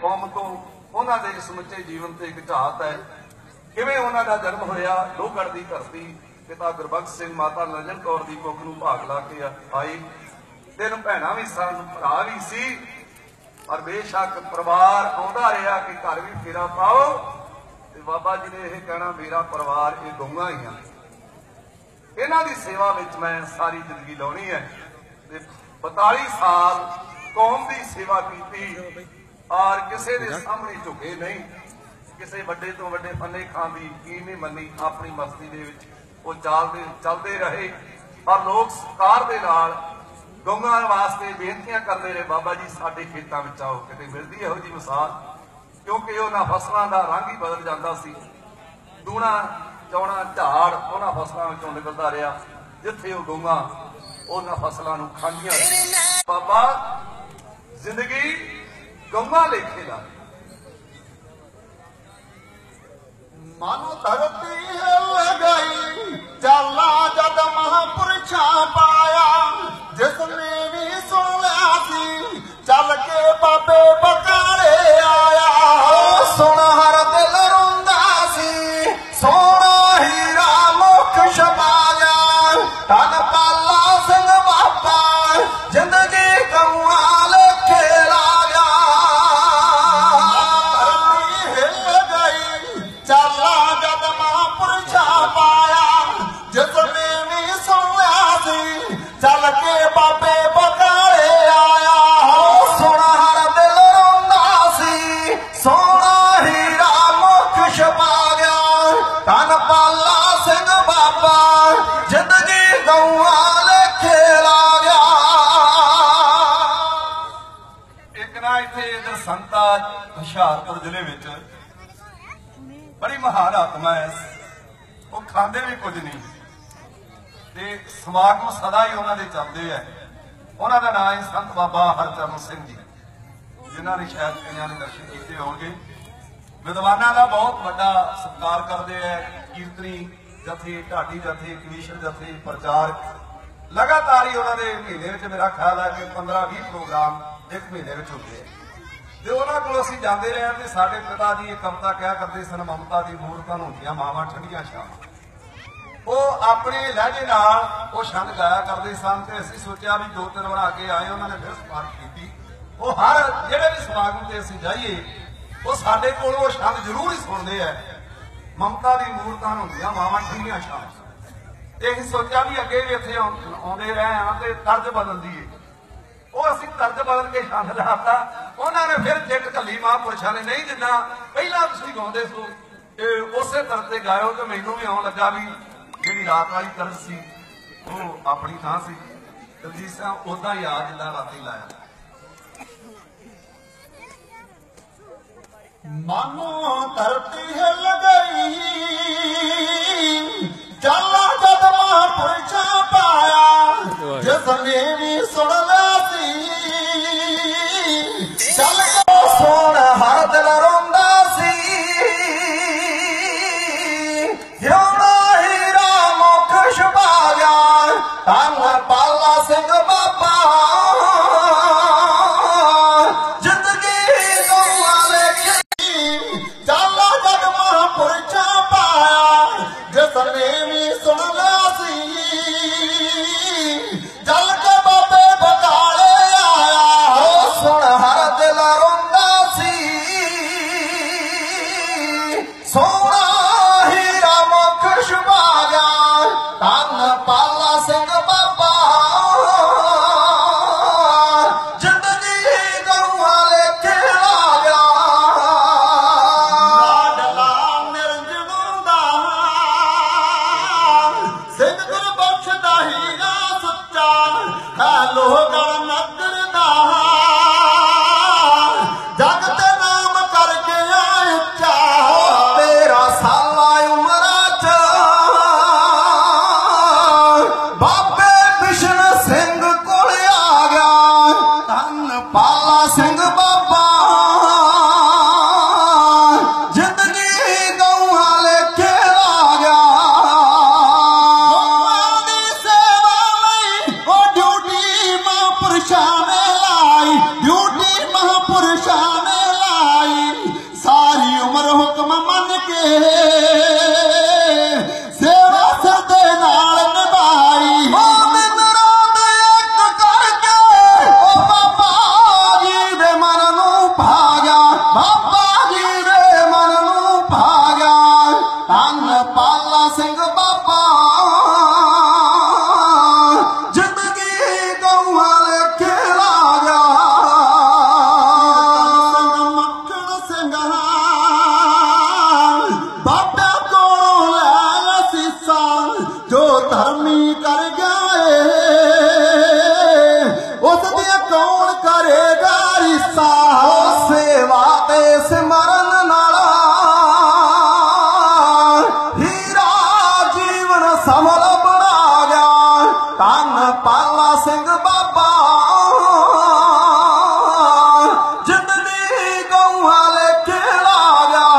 कौम तो उन्होंने समुचे जीवन से एक झात है किवें उन्हों का जन्म होया। लोहगढ़ की धरती पिता गुरबख्श सिंह माता नंजन कौर की कुख नूं भाग ला के आई। 3 भैणां भी सन, भरा भी सी, पर बेशक परिवार आउंदा रहा कि घर भी फेरा पाओ। ते बाबा जी ने यह कहना मेरा परिवार ये गऊआं ही हैं, इन्हां दी सेवा विच मैं सारी जिंदगी लाउणी है। 42 साल कौम की सेवा की और किसी के सामने झुके नहीं, किसी वड्डे तो वड्डे फन्ने खां दी कील नहीं मनी। अपनी मस्ती दे विच वो चलते रहे और लोग सत्कार दे नाल गऊआं वास्ते बेनतियां करते रहे, बाबा जी साडे खेतां विच आओ। किते मिलदी इहो जी मिसाल, क्योंकि उन्हां फसलां दा रंग ही बदल जाता सी। दूना चौना झाड़ उन्हां फसलां विचों निकलदा रहा, जिथे वो गऊआं उन्हां फसलां नूं खांदियां। बाबा जिंदगी गऊआं लेखे ला मानो धरती हिल गई जाला जद महापुरुषा पाया। जिसने भी सुन लिया सी चल के बाबे बकाले आया। सुन हर दिल रोंदा सी सोना हीरा मुख छपाया। धन पाला सिंह बाबा जिंदगी गऊआं लेखे लाया। धरती हिल गई जाला जद महापुरुषा पाया। जिसने भी सुन लिया सी चल के बाबे बकाले आया। सुन हर दिल रोंदा सी सोना हीरा मुख छपा गया। धन पाला सिंह बाबा जिंदगी गऊआं लेखे ला गया। एक ना इत्थे इधर संता हुशियारपुर जिले विच बड़ी महान आत्मा है, वो खाते भी कुछ नहीं ते समागम सदा ही उन्होंने चलते हैं। उन्होंने नाम है संत बाबा हरचरण सिंह जी, जिन्होंने शायद कई ने दर्शन किए होंगे। विद्वानों का बहुत बड़ा सत्कार करते हैं। कीर्तनी जथे, ढाडी जथे, कमीशन जथे, प्रचारक लगातार ही उन्होंने महीने में मेरा ख्याल है कि 15-20 प्रोग्राम एक महीने में होते हैं। जो उन्होंने को असीं जाते रहे तो साडे पिता जी एक कविता क्या करते सन, ममता की मूर्तां होंदियां मावां ठंडियां छावां। वो अपने लहजे नाल वो छंद गाया करते सन ते असीं सोचा भी 2-3 बना के आए। उन्होंने फिर सिफारिश की वो हर जिहड़े भी समागम ते असीं जाइए वो साडे कोल वो छंद जरूर ही सुनते हैं, ममता की मूर्तां होंदियां मावां ठंडियां छावां। ते असीं सोचा भी अगे भी इत्थे आउंदे रहे हां ते तर्ज बदल दईए। वो असीं तर्ज बदल के छंद लाता। उन्होंने फिर चिट घली महापुरुषां ने नहीं जिन्ना पहला तुसीं गाउंदे सो उसे तरह से गायो तो मैनूं भी आउण लगा भी जिहड़ी रात वाली तरज सी वो अपनी थां सी। दलजीत सिंह उदां ही आ जिन्ना राती लाया। मानो धरती हिल गई जाला जद महापुरुषा पाया। जिसने भी सुन लिया सी चल के सुन हर दिल रोंदा सी। सोना हीरा मुख छपा गया। धन पाला सिंह बाबा जिंदगी गऊआं लेखे जाला जद महापुरुषा पाया। जिसने भी सुन लिया सी चल के बाबे बकाले आया। सुन हर दिल रोंदा सी सोना हीरा मुख छपा गया। धन पाला सिंह बाबा जिंदगी गऊआं लेखे ला गया। लाडला निरंजन दा सिंह गुरबख्श दा हीरा सच्चा है। लोहगढ़ नगर दा जग ते नाम करके आया। तेरा ਬਾਬਾ ਜੀ ਦੇ ਮਨ ਨੂੰ ਭਾ ਗਿਆ ਧੰਨ ਪਾਲਾ ਸਿੰਘ ਬਾਬਾ ਜ਼ਿੰਦਗੀ ਗਊਆਂ ਲੇਖੇ ਲਾ ਗਿਆ ਮੱਖਣ ਸਿੰਘਾ ਬਾਬਾ ਕੋਲੋਂ ਲੈ ਸੀਸਾ ਜੋ ਧਰਮੀ ਕਰ ਗਿਆ ਉਸ ਦੀ ਕੌਣ ਕਰੇਗਾ ਰਿਸਾ ਸੇਵਾ ਤੇ ਸਿਮਰਨ ਨਾਲ ਹੀਰਾ ਜੀਵਨ ਸਮਲ ਬਣਾ ਗਿਆ ਧੰਨ ਪਾਲਾ ਸਿੰਘ ਬਾਬਾ ਜ਼ਿੰਦਗੀ ਗਊਆਂ ਲੇਖੇ ਲਾ ਗਿਆ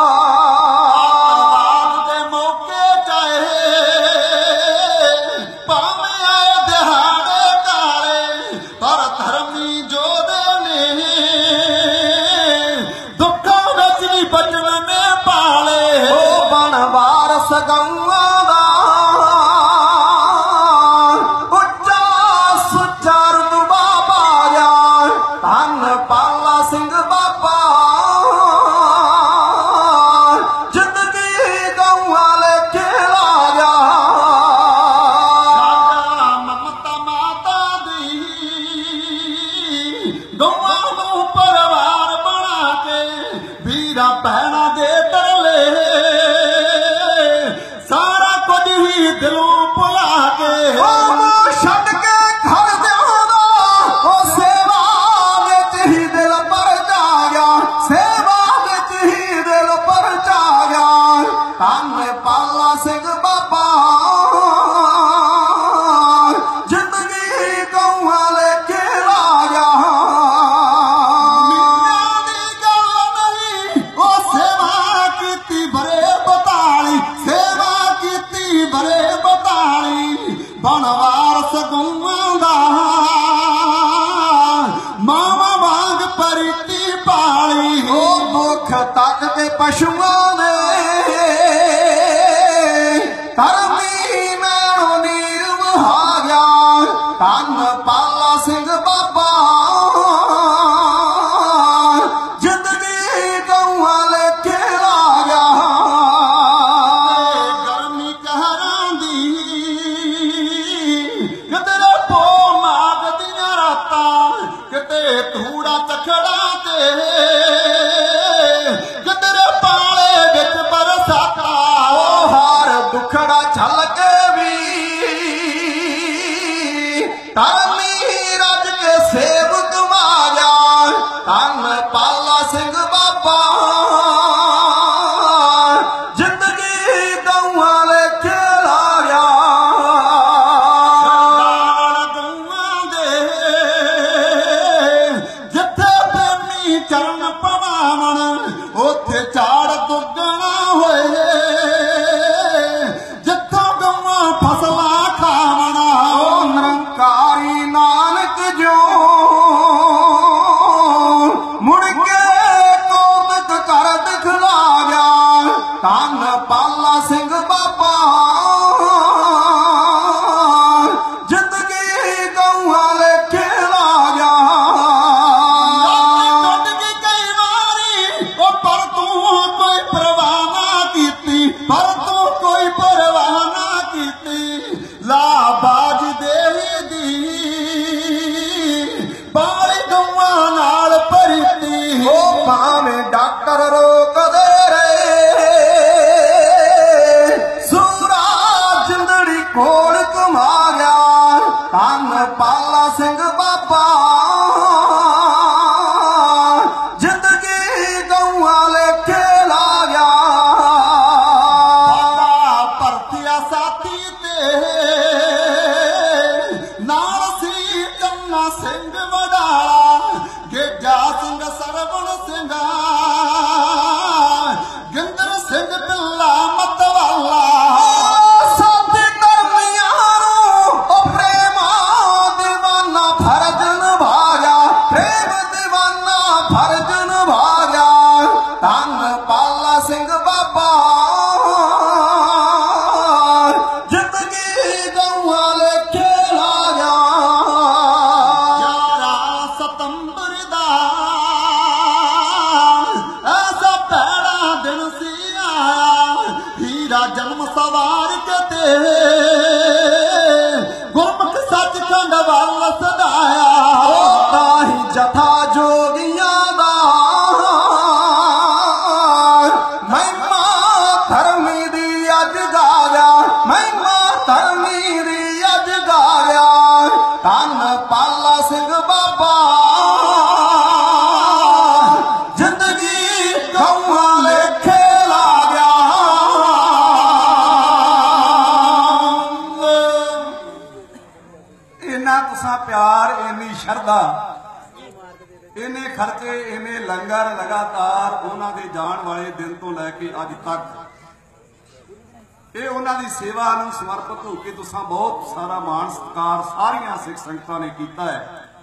ਆਤਵਾਦ ਦੇ ਮੌਕੇ ਚਾਹੇ ਭਾਵੇਂ ਆਏ ਦਿਹਾੜੇ ਕਾਲੇ ਪਰ ਧਰਮੀ ਜੋਧੇ ਨੇ ਦੁੱਖਾਂ ਵਿੱਚ ਵੀ ਬਚਨ ਨੇ ਪਾਲੇ ਉਹ ਬਣ ਵਾਰਸ ਗਊਆਂ ਦਾ ਉੱਚਾ ਸੁੱਚਾ ਰੁਤਬਾ ਪਾਇਆ ਧੰਨ ਪਾਲਾ ਸਿੰਘ ਬਾਬਾ ਜ਼ਿੰਦਗੀ ਗਊਆਂ ਲੇਖੇ ਲਾ ਗਿਆ ਸਾਡਾ ਮਮਤਾ ਮਾਤਾ ਦੀ ਗਊਆਂ ਨੂੰ ਪਰਿਵਾਰ ਬਣਾ ਕੇ ਵੀਰਾਂ ਭੈਣਾਂ ਦੇ ਤਰਲੇ ਸਾਰਾ ਕੁਝ ਹੀ ਦਿਲੋਂ ਭੁਲਾ ਕੇ ਉਹ ਛੱਡ ਕੇ ਘਰ ਦਿਆਂਦਾ ਉਹ ਸੇਵਾ ਵਿੱਚ ਹੀ ਦਿਲ ਪਰ ਜਾ ਗਿਆ ਸੇਵਾ ਵਿੱਚ ਹੀ ਦਿਲ ਪਰ ਜਾ ਗਿਆ ਧੰਨ ਪਾਲਾ ਸਿੰਘ ਬਾਬਾ ਜ਼ਿੰਦਗੀ ਗਊਆਂ ਲੇਖੇ ਲਾ ਗਿਆ ਮੀਆਂ ਦੀ ਗੱਲ ਨਹੀਂ ਉਹ ਸੇਵਾ ਕੀਤੀ ਬਰੇ 42 ਸੇਵਾ ਕੀਤੀ ਬਰੇ 42 ਬਣ ਵਾਰਸ ਗਊਆਂ ਦਾ ਮਾਵਾਂ ਵਾਂਗ ਪਰੀਤੀ ਪਾਲੀ ਉਹ ਮੁੱਖ ਤੱਕ ਕੇ ਪਸ਼ੂਆਂ ਦੇ ਧਰਮੀ ਨਾਲੋਂ ਨੀਰ ਵਹਾ ਗਿਆ ਧੰਨ ਪਾਲਾ ਸਿੰਘ ਬਾਬਾ ਜ਼ਿੰਦਗੀ ਗਊਆਂ ਲੇਖੇ ਲਾ ਗਿਆ ਗਰਮੀ ਕਹਿਰਾਂ ਦੀ ਕਿਤੇ ਪੋ ਮਾਗ ਦੀਆਂ ਰਾਤਾਂ ਕਿਤੇ ਧੂੜਾ ਚਖੜਾ ਤੇ ਕਿਤੇ ਪਾਲੇ ਵਿੱਚ ਬਰਸਾਤਾ ਉਹ ਹਾਰ ਦੁਖੜਾ ਛੱਲ ਕੇ ਵੀ ਧਰਮੀ ਰੱਜ ਕੇ ਸੇਵ ਕਮਾ ਗਿਆ ਧੰਨ ਪਾਲਾ ਸਿੰਘ ਬਾਬਾ ਜ਼ਿੰਦਗੀ ਗਊਆਂ ਲੇਖੇ ਲਾ ਗਿਆ ਗਊਆਂ ਦੇ ਜਿੱਥੇ ਪ੍ਰੇਮੀ ਚਰਨ ਪਵਾਵਣ ਉੱਥੇ ਝਾੜ ਦੁੱਗਣਾ ਹੋਏ ਜਿੱਥੋਂ ਗਊਆਂ ਫਸਲਾਂ ਖਾਵਣਾ ਉਹ ਨਿਰੰਕਾਰੀ ਨਾਨਕ ਜੋ ਮੁੜ ਕੇ ਕੋਤਕ ਕਰ ਦਿਖਲਾ ਗਿਆ ਧੰਨ ਪਾਲਾ ਸਿੰਘ ਬਾਬਾ ਜ਼ਿੰਦਗੀ ਗਊਆਂ ਲੇਖੇ ਲਾ ਗਿਆ ਟੁੱਟ ਗਈ ਕਈ ਵਾਰੀ ਉਹ ਪਰ ਤੂੰ ਕੋਈ ਪਰਵਾਹ ਨਾ ਕੀਤੀ ਪਰ ਤੂੰ ਕੋਈ ਪਰਵਾਹ ਨਾ ਕੀਤੀ ਲਾ ਬਾਜ ਦੇਹੀ ਦੀ ਬਾਲੀ ਗਊਆਂ ਨਾਲ ਭਰੀਤੀ ਉਹ ਭਾਵੇਂ ਡਾਕਟਰ ਰੋਕਦੇ ਰਹੇ ਸੂਰਾ ਜਿੰਦੜੀ ਕੋਲ ਕਮਾ ਗਿਆ ਧੰਨ ਪਾਲਾ ਸਿੰਘ ਬਾਬਾ ਜ਼ਿੰਦਗੀ ਗਊਆਂ ਲੇਖੇ ਲਾ ਗਿਆ ਬਾਬਾ ਭਰਤੀਆ ਸਾਥੀ ਤੇ ਨਾਲ ਸੀ ਚੰਨਾ ਸਿੰਘ ਵਡਾਲਾ ਗੇਜਾ ਸਿੰਘ ਸਰਵਣ ਸਿੰਘਾ सवार के ते गुरमुख सचखंड वल सदाया ताही जथा जोगियां दा महिमा धर्मी दी अज गाया महिमा धर्मी दी अज गाया धन पाला सिंह बाबा प्यार इन्नी शरधा इन्ने खर्चे इन्ने लंगर लगातार उन्हां दे जाण वाले दिन तो लैके अज तक ये उन्हां दी सेवा नूं समर्पित होकर तुसां बहुत सारा मान सत्कार सारियां सिख संगतां ने कीता है।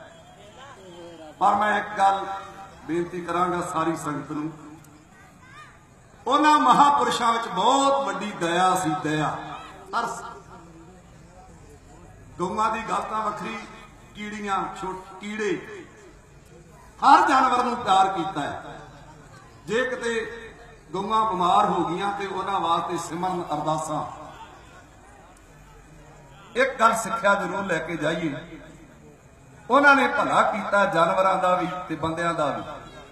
पर मैं एक गल बेनती करांगा सारी संगत नूं, उन्हां महापुरुषां विच बहुत वड्डी दया सी, दया तरस। गऊआं दी गल तां वखरी, कीड़ियां कीड़े हर जानवर नूं प्यार कीता है। जे किते गऊआं बीमार हो गईयां ते उन्हां वास्ते सिमरन अरदासां। एक गल सिक्ख्या जरूर लैके जाइए, उन्हां ने भला कीता जानवरां दा भी ते बंदियां दा भी।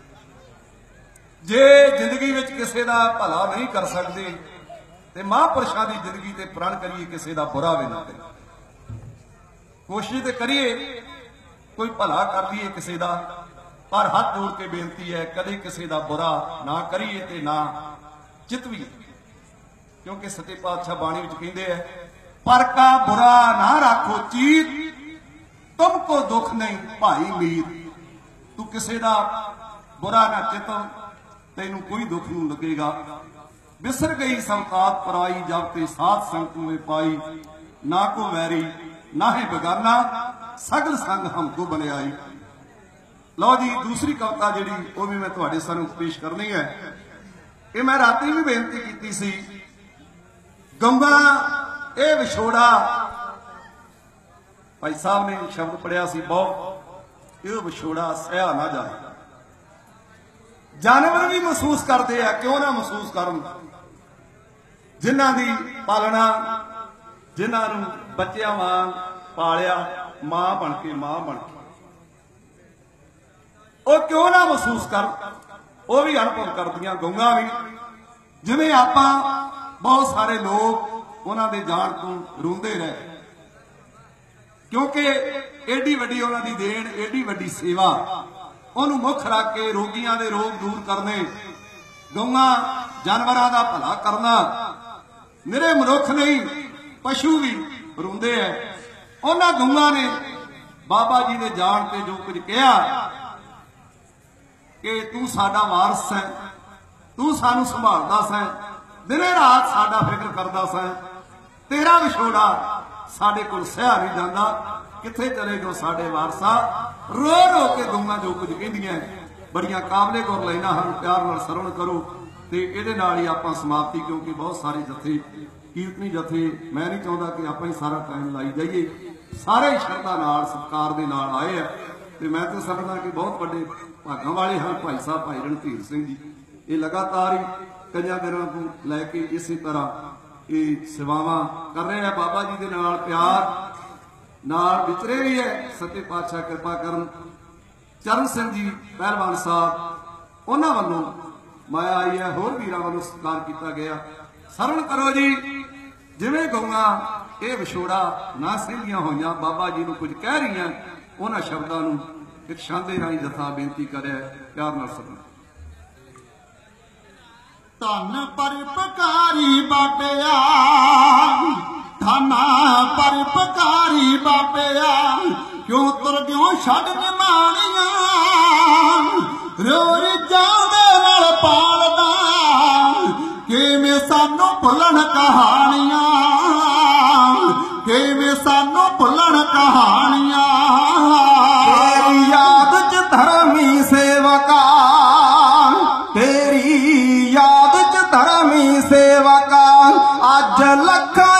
जे जिंदगी विच किसे दा भला नहीं कर सकदे ते महापुरुषां दी जिंदगी ते प्रण करिए किसे दा बुरा भी ना करिए। कोशिश तो करिए कोई भला कर दीए किसी का, पर हाथ जोड़ के बेनती है कदे किसी का बुरा ना करिए ते ना चितवीए, क्योंकि सच्चे पातशाह बाणी विच कहंदे है पर का बुरा ना राखो चीत तुमको दुख नहीं भाई मीत। तू किसी का बुरा ना चित तेनू कोई दुख नहीं लगेगा। बिसर गई संतात पराई जब ते साथ संग में पाई, ना को वैरी ना है बेगाना सगल संग हमको बनियाई। लो जी दूसरी कविता जी वो भी मैं तुहाडे सामने पेश करनी है। ये मैं राती भी बेनती की सी, गंगा ए विछोड़ा भाई साहब ने शब्द पढ़िया सी बहुत, ये विछोड़ा सहा ना जाए। जानवर भी महसूस करते हैं, क्यों ना महसूस करन, जिन्हां दी पालना जिन्होंने बच्चों वांग पालिया मां बन के वो क्यों ना महसूस कर, वो भी अनुभव करदियां गऊआं भी। जिवें आपां बहुत सारे लोग उन्हां दे जाण तो रोंदे रहे, क्योंकि एडी वड्डी उन्हां दी देन, एडी वड्डी सेवा उन्होंने मुख रख के रोगियां दे रोग दूर करने, गऊआं जानवरां दा भला करना। निरे मनुख नहीं पशु भी रोंदे है। उन्हां गऊआं ने बाबा जी ने जान पे जो कुछ कहा कि तू साडा वारस है, तू सानू संभालदा सै, दिने रात साडा फिक्र करदा सै, तेरा विछोड़ा साडे कोल सहा नहीं जांदा, किथे चले गो साडे वारसा। रो रो के गऊआं जो कुछ कहंदियां बड़ियां काबले गुर लाइनां हन, प्यार नाल सरवण करो ते इहदे नाल ही आपां समाप्ति, क्योंकि बहुत सारे जथे कीर्तनी जथे मैं नहीं चाहता कि आप ही सारा टाइम लाई जाइए, सारे श्रद्धा नाल सत्कार दे नाल आए हैं। तो मैं तो समझदा कि बहुत बड़े भागां वाले हैं भाई साहब भाई रणधीर सिंह जी, ये लगातार ही कई दिनों को लैके इसी तरह ये सेवावां कर रहे हैं, बाबा जी के नाल प्यार नाल विचरे भी है। सच्चे पातशाह कृपा करन। चरण सिंह जी पहलवान साहब उन्हां वल्लों माया आई है, होर वीरां वल्लों सत्कार किया गया। सरन करो जी, जिवें गऊआं ये विछोड़ा ना सहंदियां होईयां बाबा जी नूं कुछ कह रही, उन्हां शब्दां नूं एक शांति राही जथा बेनती करे प्यार नाल सरन। धन परोपकारी बाबेआ, धन परोपकारी बाबेआ, क्यों तुर क्यों छड्ड निमाणियां, रोज जांदे नाल पालदा, किवें सानू भुल्लण कहानियां, किवें सानू भुल्लण कहानियां। तेरी याद च धर्मी सेवका, तेरी याद च धर्मी सेवका, अज लखां